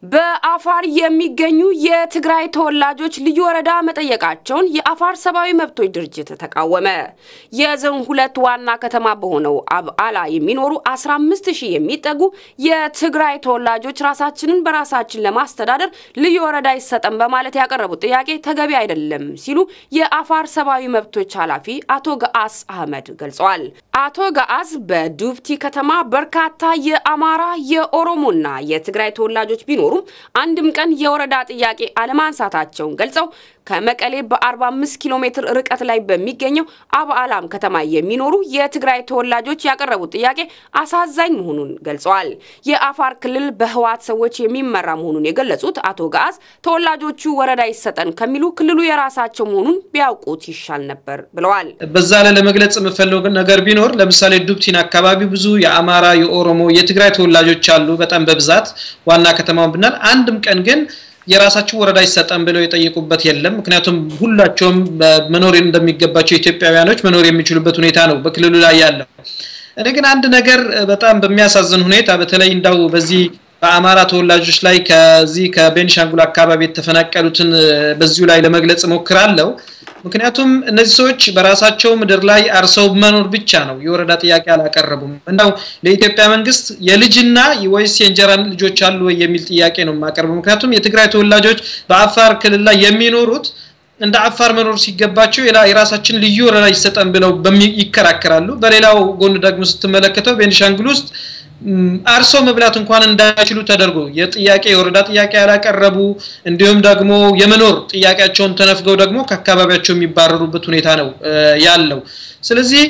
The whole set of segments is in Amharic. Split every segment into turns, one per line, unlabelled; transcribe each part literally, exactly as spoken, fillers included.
በአፋር የሚገኙ የትግራይ ተወላጆች ልዩ ወረዳ መጠየቃቸውን የአፋር ሰብአዊ መብቶች ድርጅት ተቃወመ። የዞን ሁለት ዋና ከተማ በሆነው አብዓላ የሚኖሩ አስራ አምስት ሺህ የሚጠጉ የትግራይ ተወላጆች ራሳችንን በራሳችን ለማስተዳደር ልዩ ወረዳ ይሰጠን በማለት ያቀረቡት ጥያቄ ተገቢ አይደለም ሲሉ የአፋር ሰብአዊ መብቶች ኃላፊ አቶ ገአስ አህመድ ገልጸዋል። አቶ ገአስ በዱብቲ ከተማ በርካታ የአማራ የኦሮሞና የትግራይ ተወላጆች ቢኖሩ አንድም ቀን የወረዳ ጥያቄ አለማንሳታቸውን ገልጸው ከመቀሌ በ45 ኪሎ ሜትር ርቀት ላይ በሚገኘው አብዓላም ከተማ የሚኖሩ የትግራይ ተወላጆች ያቀረቡት ጥያቄ አሳዛኝ መሆኑን ገልጸዋል። የአፋር ክልል በህዋት ሰዎች የሚመራ መሆኑን የገለጹት አቶ ገአስ ተወላጆቹ ወረዳ ይሰጠን ከሚሉ ክልሉ የራሳቸው መሆኑን ቢያውቁት ይሻል ነበር ብለዋል።
በዛ ላይ ለመግለጽ የምፈልገው ነገር ቢኖር ለምሳሌ ዱብቲን አካባቢ ብዙ የአማራ የኦሮሞ የትግራይ ተወላጆች አሉ በጣም በብዛት ዋና ከተማው ብናል አንድም ቀን ግን የራሳቸው ወረዳ ይሰጣን ብለው የጠየቁበት የለም። ምክንያቱም ሁላቸውም መኖር እንደሚገባቸው ኢትዮጵያውያኖች መኖር የሚችሉበት ሁኔታ ነው በክልሉ ላይ ያለው። እኔ ግን አንድ ነገር በጣም በሚያሳዝን ሁኔታ በተለይ እንዳው በዚህ በአማራ ተወላጆች ላይ ከዚህ ከቤንሻንጉል አካባቢ የተፈናቀሉትን በዚሁ ላይ ለመግለጽ ሞክራለሁ። ምክንያቱም እነዚህ ሰዎች በራሳቸው ምድር ላይ አርሰው መኖር ብቻ ነው የወረዳ ጥያቄ አላቀረቡም። እንደው ለኢትዮጵያ መንግስት የልጅና ወይስ የእንጀራን ልጆች አሉ ወይ የሚል ጥያቄ ነው ማቀርበው። ምክንያቱም የትግራይ ተወላጆች በአፋር ክልል ላይ የሚኖሩት እንደ አፋር መኖር ሲገባቸው የራሳችን ልዩ ወረዳ ይሰጠን ብለው ይከራከራሉ። በሌላው ጎን ደግሞ ስትመለከተው ቤንሻንጉል ውስጥ አርሶ መብላት እንኳን እንዳይችሉ ተደርጎ የጥያቄ የወረዳ ጥያቄ ያላቀረቡ እንዲሁም ደግሞ የመኖር ጥያቄያቸውን ተነፍገው ደግሞ ከአካባቢያቸው የሚባረሩበት ሁኔታ ነው ያለው። ስለዚህ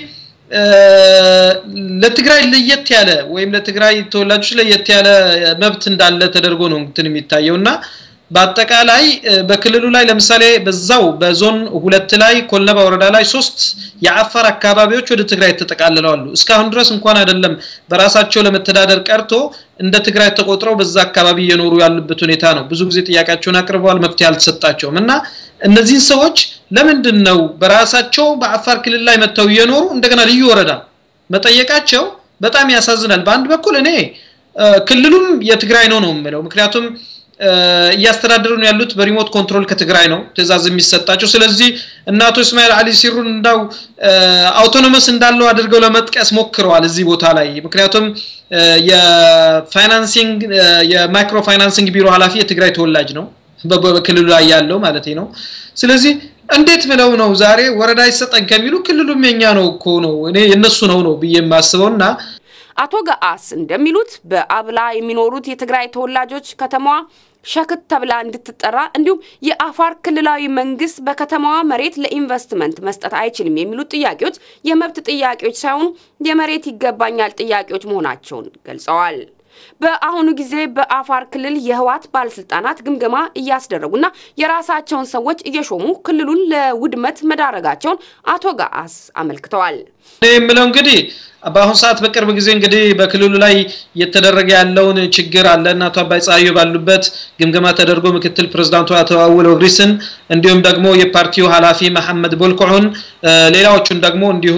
ለትግራይ ለየት ያለ ወይም ለትግራይ ተወላጆች ለየት ያለ መብት እንዳለ ተደርጎ ነው እንትን የሚታየውና በአጠቃላይ በክልሉ ላይ ለምሳሌ በዛው በዞን ሁለት ላይ ኮልነባ ወረዳ ላይ ሶስት የአፋር አካባቢዎች ወደ ትግራይ ተጠቃልለዋል። እስካሁን ድረስ እንኳን አይደለም በራሳቸው ለመተዳደር ቀርቶ እንደ ትግራይ ተቆጥረው በዛ አካባቢ የኖሩ ያሉበት ሁኔታ ነው። ብዙ ጊዜ ጥያቄያቸውን አቅርበዋል መፍትሄ አልተሰጣቸውም እና እነዚህ ሰዎች ለምንድነው በራሳቸው በአፋር ክልል ላይ መተው የኖሩ እንደገና ልዩ ወረዳ መጠየቃቸው በጣም ያሳዝናል። በአንድ በኩል እኔ ክልሉም የትግራይ ነው ነው የምለው ምክንያቱም ያስተዳደሩ ያሉት በሪሞት ኮንትሮል ከትግራይ ነው ተዛዝ የሚሰጣቸው። ስለዚህ እናቶ እስማኤል አሊ ሲሩን እንዳው አውቶኖመስ እንዳለው አድርገው ለመጥቀስ ሞክረዋል እዚህ ቦታ ላይ። ምክንያቱም የፋይናንሲንግ የማይክሮ ፋይናንሲንግ ቢሮ ኃላፊ የትግራይ ተወላጅ ነው በክልሉ ላይ ያለው ማለት ነው። ስለዚህ እንዴት ብለው ነው ዛሬ ወረዳ ይሰጠን ከሚሉ ክልሉም የኛ ነው እኮ ነው እኔ የነሱ ነው ነው በየማስበውና
አቶ ገአስ እንደሚሉት በአብላ የሚኖሩት የትግራይ ተወላጆች ከተማዋ ሸክት ተብላ እንድትጠራ እንዲሁም የአፋር ክልላዊ መንግስት በከተማዋ መሬት ለኢንቨስትመንት መስጠት አይችልም የሚሉት ጥያቄዎች የመብት ጥያቄዎች ሳይሆኑ የመሬት ይገባኛል ጥያቄዎች መሆናቸውን ገልጸዋል። በአሁኑ ጊዜ በአፋር ክልል የህዋት ባለስልጣናት ግምገማ እያስደረጉና የራሳቸውን ሰዎች እየሾሙ ክልሉን ለውድመት መዳረጋቸውን አቶ ገአስ አመልክተዋል።
እኔምለው እንግዲህ በአሁን ሰዓት በቅርብ ጊዜ እንግዲህ በክልሉ ላይ የተደረገ ያለውን ችግር አለና አቶ አባይ ጻዩ ባሉበት ግምገማ ተደርጎ ምክትል ፕሬዝዳንቱ አቶ አወል ኦግሪስን እንዲሁም ደግሞ የፓርቲው ኃላፊ መሐመድ ቦልቆን ሌላዎቹን ደግሞ እንዲሁ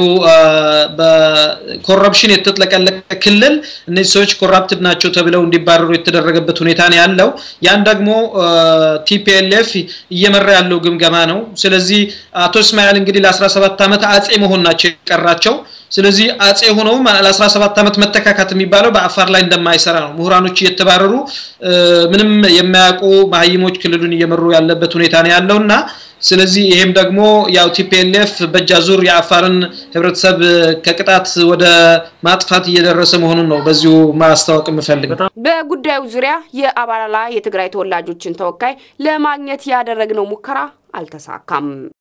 በኮረፕሽን የተጠለቀለቀ ክልል እነዚህ ሰዎች ኮራፕትድ ናቸው ተብለው እንዲባረሩ የተደረገበት ሁኔታ ነው ያለው። ያን ደግሞ ቲፒኤልኤፍ እየመራ ያለው ግምገማ ነው። ስለዚህ አቶ እስማኤል እንግዲህ ለ17 አመት አጼ መሆን ናቸው የቀራቸው። ስለዚህ አጼ ሆነው ለ17 አመት መተካካት የሚባለው በአፋር ላይ እንደማይሰራ ነው። ምሁራኖች እየተባረሩ ምንም የማያውቁ ማህይሞች ክልሉን እየመሩ ያለበት ሁኔታ ነው ያለውና ስለዚህ ይሄም ደግሞ ያው ቲፒኤልኤፍ በጃዙር የአፋርን ህብረተሰብ ከቅጣት ወደ ማጥፋት እየደረሰ መሆኑን ነው በዚሁ ማስተዋወቅ የምፈልገው።
በጉዳዩ ዙሪያ የአብዓላ የትግራይ ተወላጆችን ተወካይ ለማግኘት ያደረግነው ሙከራ አልተሳካም።